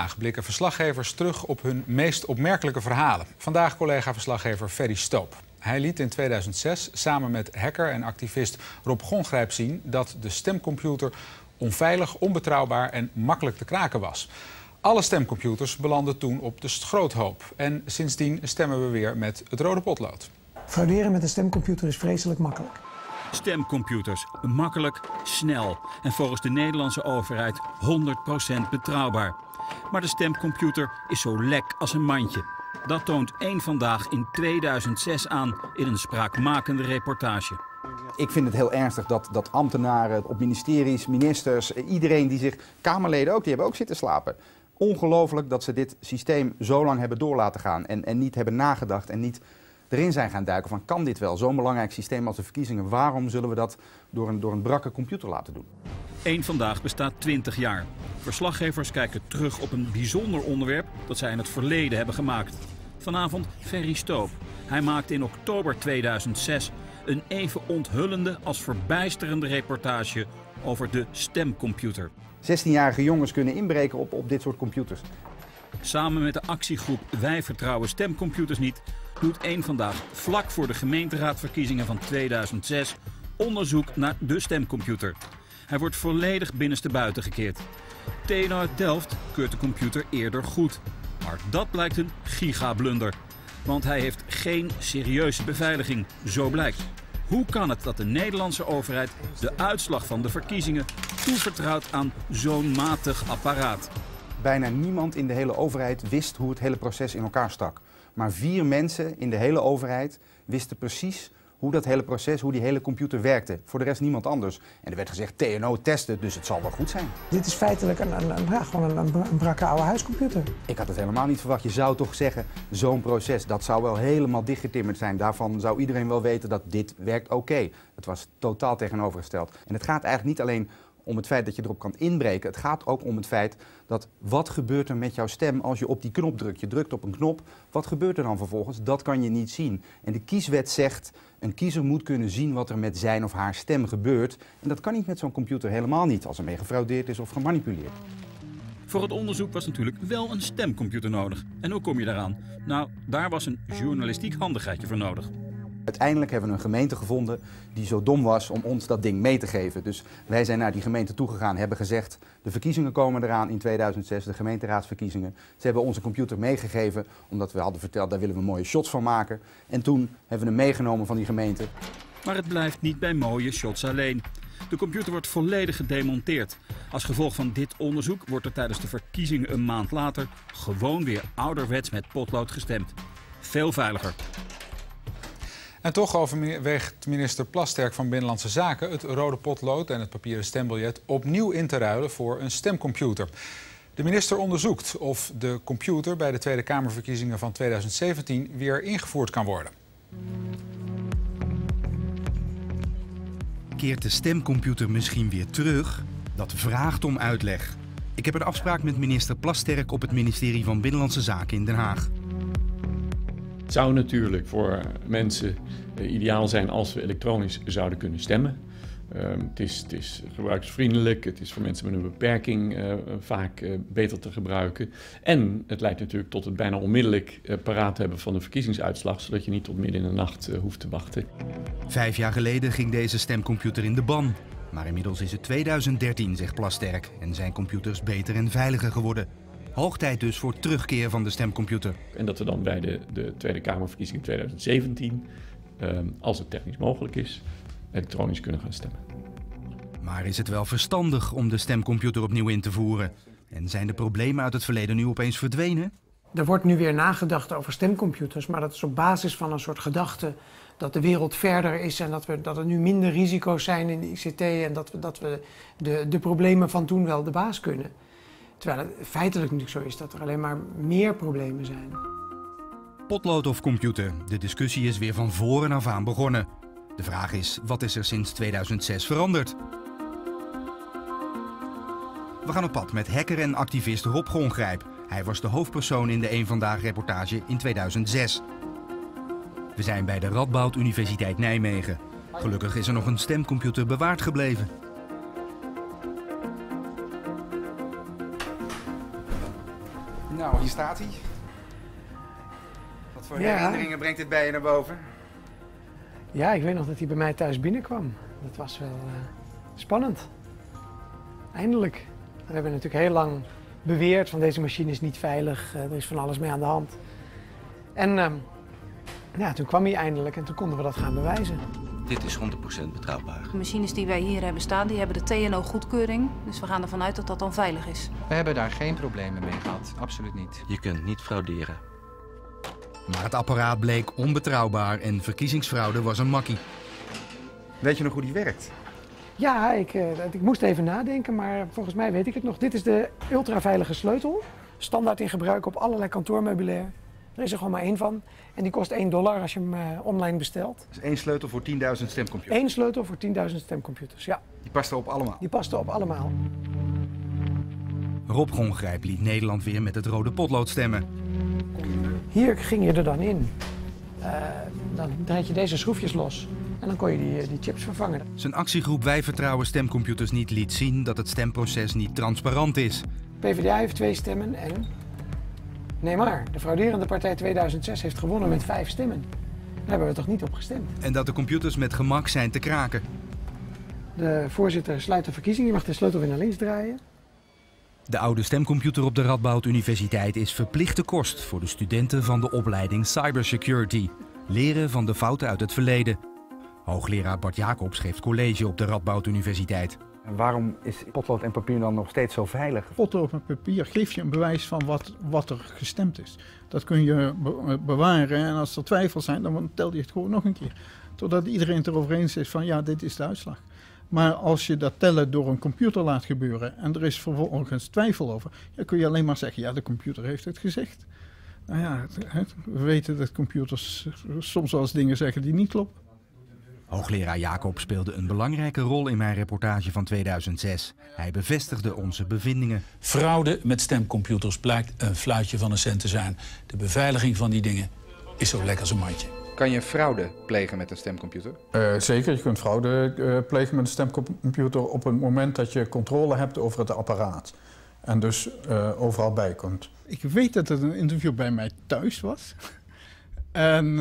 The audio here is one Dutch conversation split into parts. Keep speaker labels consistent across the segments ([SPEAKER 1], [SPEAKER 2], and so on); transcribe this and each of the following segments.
[SPEAKER 1] Vandaag blikken verslaggevers terug op hun meest opmerkelijke verhalen. Vandaag collega-verslaggever Ferry Stoop. Hij liet in 2006 samen met hacker en activist Rob Gongrijp zien dat de stemcomputer onveilig, onbetrouwbaar en makkelijk te kraken was. Alle stemcomputers belanden toen op de schroothoop. En sindsdien stemmen we weer met het rode potlood.
[SPEAKER 2] Frauderen met een stemcomputer is vreselijk makkelijk.
[SPEAKER 3] Stemcomputers, makkelijk, snel en volgens de Nederlandse overheid 100% betrouwbaar. Maar de stemcomputer is zo lek als een mandje. Dat toont Eén Vandaag in 2006 aan in een spraakmakende reportage.
[SPEAKER 4] Ik vind het heel ernstig dat ambtenaren op ministeries, ministers, iedereen die zich, Kamerleden ook, die hebben ook zitten slapen. Ongelooflijk dat ze dit systeem zo lang hebben door laten gaan en niet hebben nagedacht en niet erin zijn gaan duiken van kan dit wel, zo'n belangrijk systeem als de verkiezingen, waarom zullen we dat door een brakke computer laten doen?
[SPEAKER 3] Eén Vandaag bestaat 20 jaar. Verslaggevers kijken terug op een bijzonder onderwerp dat zij in het verleden hebben gemaakt. Vanavond Ferry Stoop. Hij maakte in oktober 2006 een even onthullende als verbijsterende reportage over de stemcomputer.
[SPEAKER 4] 16-jarige jongens kunnen inbreken op dit soort computers.
[SPEAKER 3] Samen met de actiegroep Wij Vertrouwen Stemcomputers Niet doet Eén Vandaag vlak voor de gemeenteraadsverkiezingen van 2006 onderzoek naar de stemcomputer. Hij wordt volledig binnenstebuiten gekeerd. TNO uit Delft keurt de computer eerder goed. Maar dat blijkt een gigablunder. Want hij heeft geen serieuze beveiliging, zo blijkt. Hoe kan het dat de Nederlandse overheid de uitslag van de verkiezingen toevertrouwt aan zo'n matig apparaat?
[SPEAKER 4] Bijna niemand in de hele overheid wist hoe het hele proces in elkaar stak. Maar 4 mensen in de hele overheid wisten precies hoe dat hele proces, hoe die hele computer werkte. Voor de rest niemand anders. En er werd gezegd TNO testen, dus het zal wel goed zijn.
[SPEAKER 2] Dit is feitelijk gewoon een brakke oude huiscomputer.
[SPEAKER 4] Ik had het helemaal niet verwacht. Je zou toch zeggen, zo'n proces, dat zou wel helemaal dichtgetimmerd zijn. Daarvan zou iedereen wel weten dat dit werkt oké. Het was totaal tegenovergesteld. En het gaat eigenlijk niet alleen om het feit dat je erop kan inbreken. Het gaat ook om het feit dat wat gebeurt er met jouw stem als je op die knop drukt. Je drukt op een knop, wat gebeurt er dan vervolgens? Dat kan je niet zien. En de kieswet zegt, een kiezer moet kunnen zien wat er met zijn of haar stem gebeurt. En dat kan niet met zo'n computer, helemaal niet, als er mee gefraudeerd is of gemanipuleerd.
[SPEAKER 3] Voor het onderzoek was natuurlijk wel een stemcomputer nodig. En hoe kom je daaraan? Nou, daar was een journalistiek handigheidje voor nodig.
[SPEAKER 4] Uiteindelijk hebben we een gemeente gevonden die zo dom was om ons dat ding mee te geven. Dus wij zijn naar die gemeente toegegaan, hebben gezegd, de verkiezingen komen eraan in 2006, de gemeenteraadsverkiezingen. Ze hebben onze computer meegegeven, omdat we hadden verteld, daar willen we mooie shots van maken. En toen hebben we hem meegenomen van die gemeente.
[SPEAKER 3] Maar het blijft niet bij mooie shots alleen. De computer wordt volledig gedemonteerd. Als gevolg van dit onderzoek wordt er tijdens de verkiezingen een maand later gewoon weer ouderwets met potlood gestemd. Veel veiliger.
[SPEAKER 1] En toch overweegt minister Plasterk van Binnenlandse Zaken het rode potlood en het papieren stembiljet opnieuw in te ruilen voor een stemcomputer. De minister onderzoekt of de computer bij de Tweede Kamerverkiezingen van 2017 weer ingevoerd kan worden.
[SPEAKER 5] Keert de stemcomputer misschien weer terug? Dat vraagt om uitleg. Ik heb een afspraak met minister Plasterk op het ministerie van Binnenlandse Zaken in Den Haag.
[SPEAKER 6] Het zou natuurlijk voor mensen ideaal zijn als we elektronisch zouden kunnen stemmen. Het is gebruiksvriendelijk, het is voor mensen met een beperking vaak beter te gebruiken. En het leidt natuurlijk tot het bijna onmiddellijk paraat hebben van de verkiezingsuitslag, zodat je niet tot midden in de nacht hoeft te wachten.
[SPEAKER 5] 5 jaar geleden ging deze stemcomputer in de ban. Maar inmiddels is het 2013, zegt Plasterk, en zijn computers beter en veiliger geworden. Hoog tijd dus voor terugkeer van de stemcomputer.
[SPEAKER 6] En dat we dan bij de Tweede Kamerverkiezingen 2017, als het technisch mogelijk is, elektronisch kunnen gaan stemmen.
[SPEAKER 5] Maar is het wel verstandig om de stemcomputer opnieuw in te voeren? En zijn de problemen uit het verleden nu opeens verdwenen?
[SPEAKER 2] Er wordt nu weer nagedacht over stemcomputers, maar dat is op basis van een soort gedachte dat de wereld verder is en dat er nu minder risico's zijn in de ICT en dat we de problemen van toen wel de baas kunnen. Terwijl het feitelijk natuurlijk zo is dat er alleen maar meer problemen zijn.
[SPEAKER 5] Potlood of computer, de discussie is weer van voren af aan begonnen. De vraag is, wat is er sinds 2006 veranderd? We gaan op pad met hacker en activist Rob Gongrijp. Hij was de hoofdpersoon in de Eén Vandaag reportage in 2006. We zijn bij de Radboud Universiteit Nijmegen. Gelukkig is er nog een stemcomputer bewaard gebleven.
[SPEAKER 4] Nou, hier staat hij. Wat voor herinneringen brengt dit bij je naar boven?
[SPEAKER 2] Ja, ik weet nog dat hij bij mij thuis binnenkwam. Dat was wel spannend. Eindelijk. We hebben natuurlijk heel lang beweerd van deze machine is niet veilig, er is van alles mee aan de hand. En toen kwam hij eindelijk en toen konden we dat gaan bewijzen.
[SPEAKER 7] Dit is 100% betrouwbaar.
[SPEAKER 8] De machines die wij hier hebben staan, die hebben de TNO-goedkeuring. Dus we gaan ervan uit dat dat dan veilig is.
[SPEAKER 9] We hebben daar geen problemen mee gehad, absoluut niet.
[SPEAKER 7] Je kunt niet frauderen.
[SPEAKER 5] Maar het apparaat bleek onbetrouwbaar en verkiezingsfraude was een makkie.
[SPEAKER 4] Weet je nog hoe die werkt?
[SPEAKER 2] Ja, ik moest even nadenken, maar volgens mij weet ik het nog. Dit is de ultraveilige sleutel. Standaard in gebruik op allerlei kantoormeubilair. Er is er gewoon maar één van. En die kost $1 als je hem online bestelt.
[SPEAKER 4] Dus 1 sleutel voor 10.000 stemcomputers?
[SPEAKER 2] 1 sleutel voor 10.000 stemcomputers, ja.
[SPEAKER 4] Die past erop allemaal?
[SPEAKER 2] Die past erop allemaal.
[SPEAKER 5] Rob Gongrijp liet Nederland weer met het rode potlood stemmen.
[SPEAKER 2] Hier ging je er dan in. Dan draait je deze schroefjes los. En dan kon je die chips vervangen.
[SPEAKER 5] Zijn actiegroep Wij Vertrouwen Stemcomputers Niet liet zien dat het stemproces niet transparant is.
[SPEAKER 2] PvdA heeft 2 stemmen en... Nee maar, de frauderende partij 2006 heeft gewonnen met 5 stemmen. Daar hebben we toch niet op gestemd.
[SPEAKER 5] En dat de computers met gemak zijn te kraken.
[SPEAKER 2] De voorzitter sluit de verkiezing. Je mag de sleutel weer naar links draaien.
[SPEAKER 5] De oude stemcomputer op de Radboud Universiteit is verplichte kost voor de studenten van de opleiding Cybersecurity. Leren van de fouten uit het verleden. Hoogleraar Bart Jacobs geeft college op de Radboud Universiteit.
[SPEAKER 4] En waarom is potlood en papier dan nog steeds zo veilig?
[SPEAKER 10] Potlood en papier geeft je een bewijs van wat er gestemd is. Dat kun je bewaren en als er twijfels zijn, dan tel je het gewoon nog een keer. Totdat iedereen het erover eens is van ja, dit is de uitslag. Maar als je dat tellen door een computer laat gebeuren en er is vervolgens twijfel over, dan kun je alleen maar zeggen, ja, de computer heeft het gezegd. Nou ja, we weten dat computers soms wel eens dingen zeggen die niet kloppen.
[SPEAKER 5] Hoogleraar Jacob speelde een belangrijke rol in mijn reportage van 2006. Hij bevestigde onze bevindingen.
[SPEAKER 11] Fraude met stemcomputers blijkt een fluitje van een cent te zijn. De beveiliging van die dingen is zo lekker als een mandje.
[SPEAKER 4] Kan je fraude plegen met een stemcomputer?
[SPEAKER 10] Zeker, je kunt fraude plegen met een stemcomputer op het moment dat je controle hebt over het apparaat. En dus overal bij kunt. Ik weet dat het een interview bij mij thuis was. En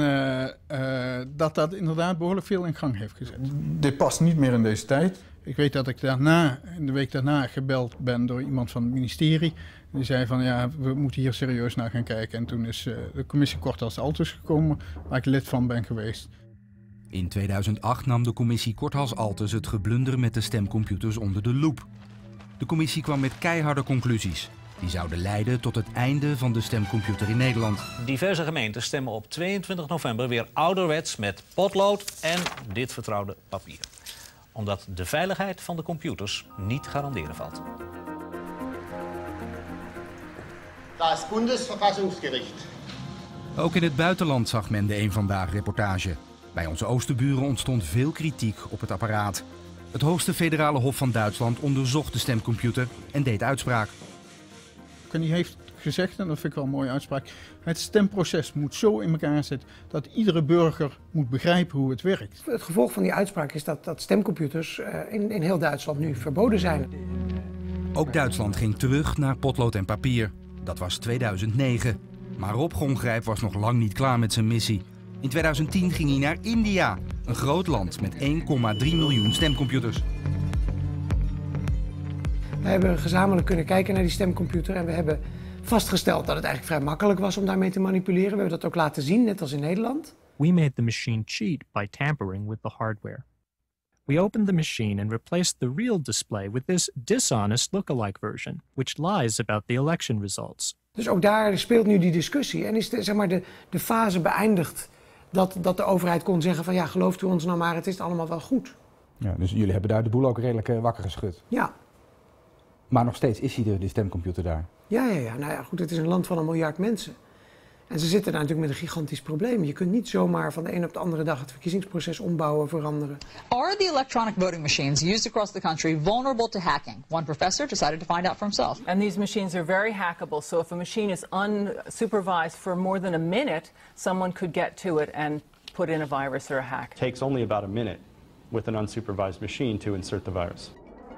[SPEAKER 10] dat inderdaad behoorlijk veel in gang heeft gezet. Dit past niet meer in deze tijd. Ik weet dat ik in de week daarna gebeld ben door iemand van het ministerie. Die zei van ja, we moeten hier serieus naar gaan kijken. En toen is de commissie Kort als Altus gekomen, waar ik lid van ben geweest.
[SPEAKER 5] In 2008 nam de commissie Korthals Altus het geblunder met de stemcomputers onder de loep. De commissie kwam met keiharde conclusies. Die zouden leiden tot het einde van de stemcomputer in Nederland.
[SPEAKER 12] Diverse gemeenten stemmen op 22 november weer ouderwets met potlood en dit vertrouwde papier. Omdat de veiligheid van de computers niet garanderen valt.
[SPEAKER 13] Das Bundesverfassungsgericht.
[SPEAKER 5] Ook in het buitenland zag men de Eén Vandaag reportage. Bij onze oosterburen ontstond veel kritiek op het apparaat. Het hoogste federale hof van Duitsland onderzocht de stemcomputer en deed uitspraak.
[SPEAKER 10] En die heeft gezegd, en dat vind ik wel een mooie uitspraak, het stemproces moet zo in elkaar zitten dat iedere burger moet begrijpen hoe het werkt.
[SPEAKER 2] Het gevolg van die uitspraak is dat stemcomputers in heel Duitsland nu verboden zijn.
[SPEAKER 5] Ook Duitsland ging terug naar potlood en papier. Dat was 2009. Maar Rob Gongrijp was nog lang niet klaar met zijn missie. In 2010 ging hij naar India, een groot land met 1,3 miljoen stemcomputers.
[SPEAKER 2] We hebben gezamenlijk kunnen kijken naar die stemcomputer en we hebben vastgesteld dat het eigenlijk vrij makkelijk was om daarmee te manipuleren. We hebben dat ook laten zien, net als in Nederland.
[SPEAKER 14] We made the machine cheat by tampering with the hardware. We opened the machine and replaced the real display with this dishonest lookalike version, which lies about the election results.
[SPEAKER 2] Dus ook daar speelt nu die discussie en is de fase beëindigd dat de overheid kon zeggen van ja, gelooft u ons nou maar, het is allemaal wel goed.
[SPEAKER 4] Ja, dus jullie hebben daar de boel ook redelijk wakker geschud?
[SPEAKER 2] Ja.
[SPEAKER 4] Maar nog steeds is hij er, die stemcomputer daar?
[SPEAKER 2] Ja. Nou ja, goed, het is een land van 1 miljard mensen. En ze zitten daar natuurlijk met een gigantisch probleem. Je kunt niet zomaar van de een op de andere dag het verkiezingsproces ombouwen, veranderen.
[SPEAKER 15] Are the electronic voting machines used across the country vulnerable to hacking? One professor decided to find out for himself.
[SPEAKER 16] And these machines are very hackable. So if a machine is unsupervised for more than a minute, someone could get to it and put in a virus or a hack.
[SPEAKER 17] It takes only about a minute with an unsupervised machine to insert the virus.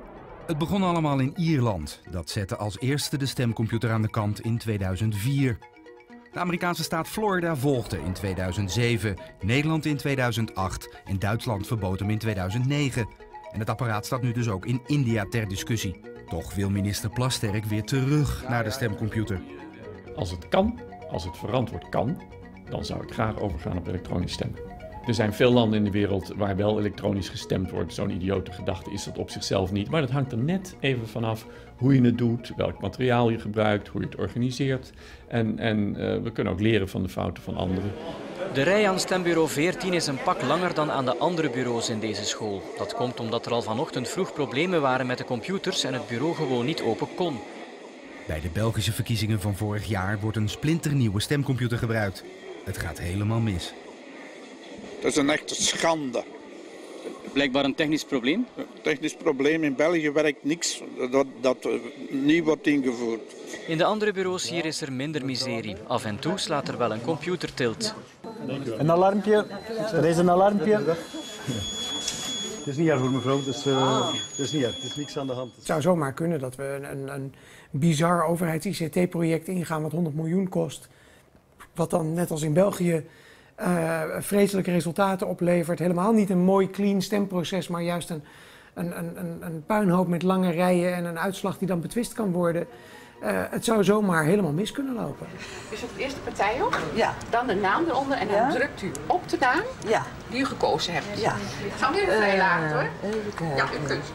[SPEAKER 5] Het begon allemaal in Ierland. Dat zette als eerste de stemcomputer aan de kant in 2004. De Amerikaanse staat Florida volgde in 2007, Nederland in 2008 en Duitsland verbood hem in 2009. En het apparaat staat nu dus ook in India ter discussie. Toch wil minister Plasterk weer terug naar de stemcomputer.
[SPEAKER 6] Als het kan, als het verantwoord kan, dan zou ik graag overgaan op elektronisch stemmen. Er zijn veel landen in de wereld waar wel elektronisch gestemd wordt. Zo'n idiote gedachte is dat op zichzelf niet. Maar dat hangt er net even vanaf hoe je het doet, welk materiaal je gebruikt, hoe je het organiseert. En we kunnen ook leren van de fouten van anderen.
[SPEAKER 17] De rij aan stembureau 14 is een pak langer dan aan de andere bureaus in deze school. Dat komt omdat er al vanochtend vroeg problemen waren met de computers en het bureau gewoon niet open kon.
[SPEAKER 5] Bij de Belgische verkiezingen van vorig jaar wordt een splinternieuwe stemcomputer gebruikt. Het gaat helemaal mis.
[SPEAKER 18] Dat is een echte schande.
[SPEAKER 17] Blijkbaar een technisch probleem?
[SPEAKER 18] Technisch probleem. In België werkt niks dat niet wordt ingevoerd.
[SPEAKER 17] In de andere bureaus hier is er minder miserie. Af en toe slaat er wel een computer tilt.
[SPEAKER 19] Een alarmpje. Er is een alarmpje. Het is niet erg voor mevrouw, het is niet erg. Het is niks aan de hand.
[SPEAKER 2] Het zou zomaar kunnen dat we een bizar overheids-ICT-project ingaan wat 100 miljoen kost. Wat dan net als in België vreselijke resultaten oplevert. Helemaal niet een mooi clean stemproces, maar juist een puinhoop met lange rijen en een uitslag die dan betwist kan worden. Het zou zomaar helemaal mis kunnen lopen.
[SPEAKER 20] U zoekt eerst de partij op, dan de naam eronder en dan drukt u op de naam die u gekozen hebt. Ja. Het gaat weer vrij laag hoor.
[SPEAKER 21] Even kijken.
[SPEAKER 20] Ja, u kunt.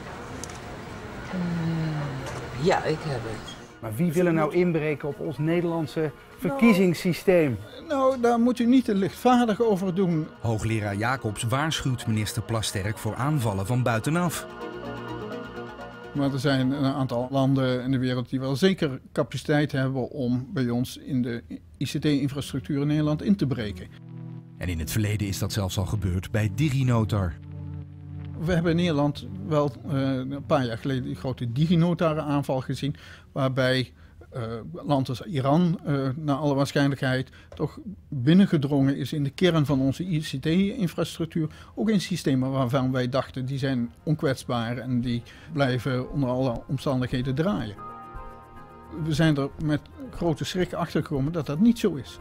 [SPEAKER 21] Ja, ik heb het.
[SPEAKER 4] Maar wie wil er nou inbreken op ons Nederlandse verkiezingssysteem?
[SPEAKER 10] Nou, daar moet u niet te lichtvaardig over doen.
[SPEAKER 5] Hoogleraar Jacobs waarschuwt minister Plasterk voor aanvallen van buitenaf.
[SPEAKER 10] Maar er zijn een aantal landen in de wereld die wel zeker capaciteit hebben om bij ons in de ICT-infrastructuur in Nederland in te breken.
[SPEAKER 5] En in het verleden is dat zelfs al gebeurd bij DigiNotar.
[SPEAKER 10] We hebben in Nederland wel een paar jaar geleden die grote DigiNotar-aanval gezien, waarbij land als Iran naar alle waarschijnlijkheid toch binnengedrongen is in de kern van onze ICT-infrastructuur. Ook in systemen waarvan wij dachten die zijn onkwetsbaar en die blijven onder alle omstandigheden draaien. We zijn er met grote schrik achter gekomen dat dat niet zo is.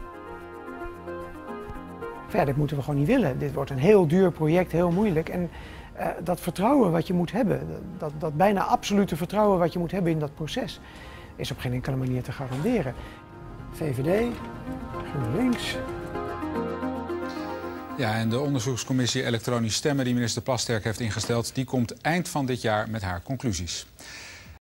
[SPEAKER 2] Ja, dit moeten we gewoon niet willen. Dit wordt een heel duur project, heel moeilijk. En dat vertrouwen wat je moet hebben, dat bijna absolute vertrouwen wat je moet hebben in dat proces, is op geen enkele manier te garanderen. VVD, GroenLinks.
[SPEAKER 1] Ja, en de onderzoekscommissie elektronisch stemmen die minister Plasterk heeft ingesteld, die komt eind van dit jaar met haar conclusies.